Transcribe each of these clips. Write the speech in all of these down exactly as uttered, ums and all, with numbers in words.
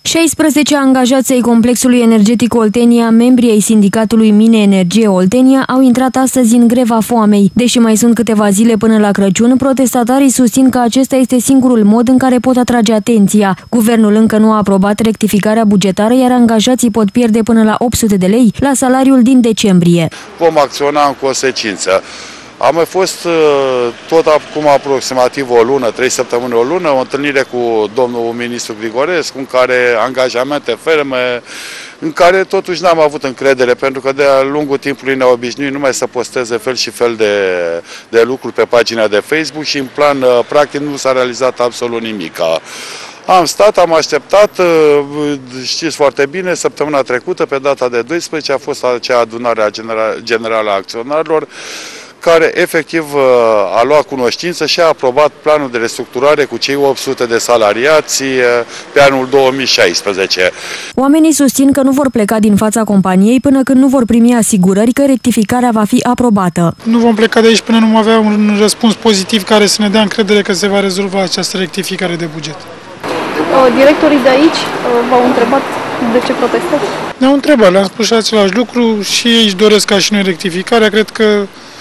șaisprezece angajați ai complexului energetic Oltenia, membri ai sindicatului Mine Energie Oltenia, au intrat astăzi în greva foamei. Deși mai sunt câteva zile până la Crăciun, protestatarii susțin că acesta este singurul mod în care pot atrage atenția. Guvernul încă nu a aprobat rectificarea bugetară, iar angajații pot pierde până la opt sute de lei la salariul din decembrie. Vom acționa în consecință. A mai fost tot acum aproximativ o lună, trei săptămâni, o lună, o întâlnire cu domnul ministru Grigorescu, în care angajamente ferme, în care totuși n-am avut încredere, pentru că de-a lungul timpului ne-au obișnuit numai să posteze fel și fel de, de lucruri pe pagina de Facebook și în plan practic nu s-a realizat absolut nimic. Am stat, am așteptat, știți foarte bine, săptămâna trecută, pe data de doisprezece, a fost acea adunare generală a acționarilor, care efectiv a luat cunoștință și a aprobat planul de restructurare cu cei opt sute de salariați pe anul două mii șaisprezece. Oamenii susțin că nu vor pleca din fața companiei până când nu vor primi asigurări că rectificarea va fi aprobată. Nu vom pleca de aici până nu vom avea un răspuns pozitiv care să ne dea încredere că se va rezolva această rectificare de buget. Directorii de aici v-au întrebat de ce protestați? Ne-au întrebat, le-am spus și același lucru și ei își doresc ca și noi rectificarea. Cred că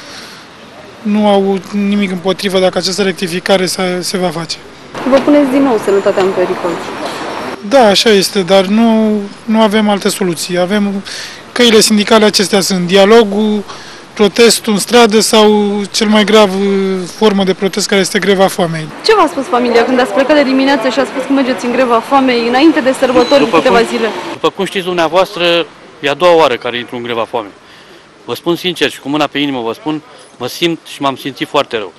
nu au nimic împotrivă dacă această rectificare se va face. Vă puneți din nou sănătatea în pericol? Da, așa este, dar nu, nu avem alte soluții. Avem căile sindicale acestea sunt dialogul, protestul în stradă sau cel mai grav formă de protest care este greva foamei. Ce v-a spus familia când ați plecat de dimineață și ați spus că mergeți în greva foamei înainte de sărbători după câteva cum, zile? După cum știți dumneavoastră, e a doua oară care intru în greva foamei. Vă spun sincer și cu mâna pe inimă vă spun, mă simt și m-am simțit foarte rău.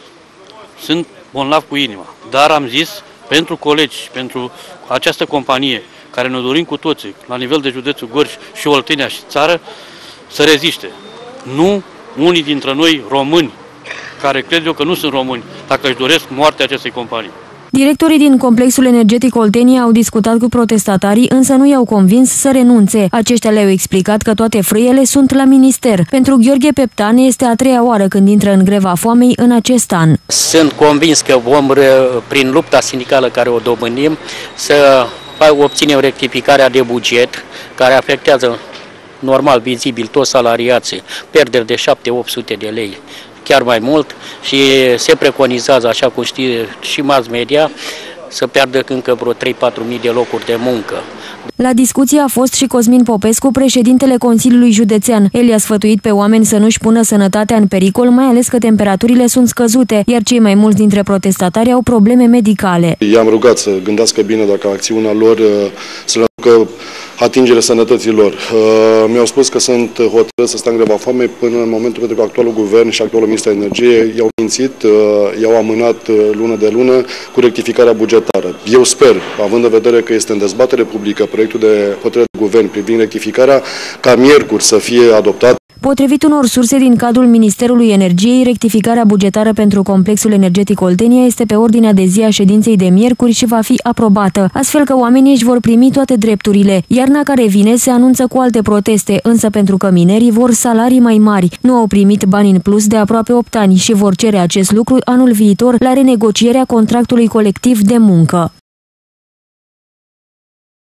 Sunt bolnav cu inima, dar am zis pentru colegi, pentru această companie care ne dorim cu toții, la nivel de județul Gorj și Oltenia și țară, să reziste. Nu unii dintre noi români, care cred eu că nu sunt români, dacă își doresc moartea acestei companii. Directorii din complexul energetic Oltenia au discutat cu protestatarii, însă nu i-au convins să renunțe. Aceștia le-au explicat că toate frâiele sunt la minister. Pentru Gheorghe Peptan este a treia oară când intră în greva foamei în acest an. Sunt convins că vom, prin lupta sindicală care o dobândim, să obținem rectificarea de buget care afectează normal, vizibil, toți salariații, pierderi de șapte-opt sute de lei, chiar mai mult, și se preconizează, așa cum știe și mass media, să pierdă încă vreo trei-patru mii de locuri de muncă. La discuție a fost și Cosmin Popescu, președintele Consiliului Județean. El i-a sfătuit pe oameni să nu-și pună sănătatea în pericol, mai ales că temperaturile sunt scăzute, iar cei mai mulți dintre protestatari au probleme medicale. I-am rugat să gândească bine dacă acțiunea lor să le aducă atingere sănătății lor. Uh, mi-au spus că sunt hotărâți să stea în greva foamei până în momentul pentru că actualul guvern și actualul ministru al energiei i-au mințit, uh, i-au amânat uh, lună de lună cu rectificarea bugetară. Eu sper, având în vedere că este în dezbatere publică proiectul de hotărâre de guvern privind rectificarea, ca miercuri să fie adoptat. Potrivit unor surse din cadrul Ministerului Energiei, rectificarea bugetară pentru complexul energetic Oltenia este pe ordinea de zi a ședinței de miercuri și va fi aprobată, astfel că oamenii își vor primi toate drepturile. Iarna care vine se anunță cu alte proteste, însă pentru că minerii vor salarii mai mari. Nu au primit bani în plus de aproape opt ani și vor cere acest lucru anul viitor la renegocierea contractului colectiv de muncă.